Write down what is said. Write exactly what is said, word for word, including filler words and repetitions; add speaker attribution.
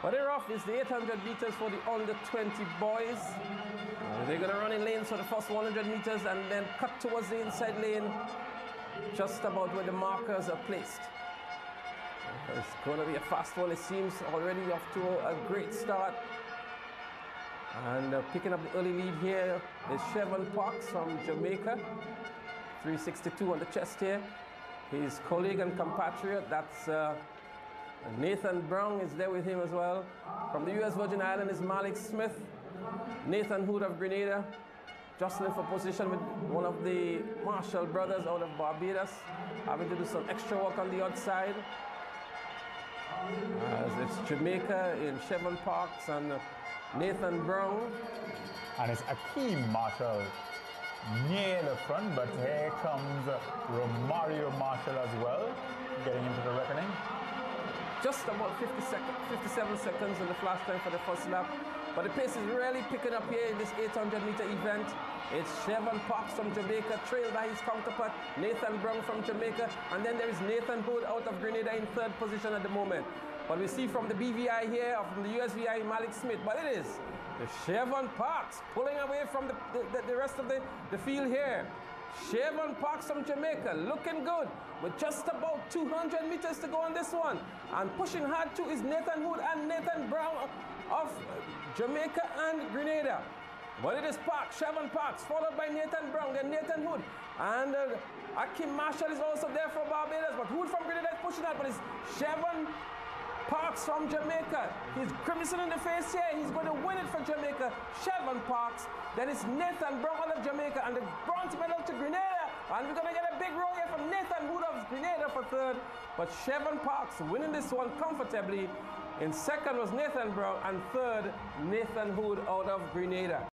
Speaker 1: But they're off is the eight hundred meters for the under twenty boys. Uh, they're going to run in lanes for the first one hundred meters and then cut towards the inside lane, just about where the markers are placed. It's going to be a fast one. It seems already off to a great start. And uh, picking up the early lead here is Chevron Parks from Jamaica. three sixty-two on the chest here. His colleague and compatriot, that's uh, Nathan Brown, is there with him as well. From the U S Virgin Islands is Malik Smith. Nathan Hood of Grenada, jostling for position with one of the Marshall brothers out of Barbados, having to do some extra work on the outside. As it's Jamaica in Chevron Parks and Nathan Brown.
Speaker 2: And it's Akeem Marshall near the front, but here comes Romario Marshall as well, getting into the reckoning.
Speaker 1: Just about fifty seconds, fifty-seven seconds in the flash time for the first lap. But the pace is really picking up here in this eight hundred meter event. It's Chevron Parks from Jamaica, trailed by his counterpart, Nathan Brown from Jamaica. And then there is Nathan Hood out of Grenada in third position at the moment. But we see from the B V I here, or from the U S V I, Malik Smith. But it is the Chevron Parks pulling away from the, the, the rest of the, the field here. Chevron Parks from Jamaica looking good with just about two hundred meters to go on this one. And pushing hard too is Nathan Hood and Nathan Brown of Jamaica and Grenada. But it is Parks, Chevron Parks, followed by Nathan Brown, then Nathan Hood. And uh, Akeem Marshall is also there for Barbados, but Hood from Grenada is pushing out, but it's Chevron Parks from Jamaica. He's grimacing in the face here. He's going to win it for Jamaica. Chevron Parks. Then it's Nathan Brown out of Jamaica and the bronze medal to Grenada. And we're going to get a big roll here from Nathan Hood of Grenada for third. But Chevron Parks winning this one comfortably. In second was Nathan Brown and third, Nathan Hood out of Grenada.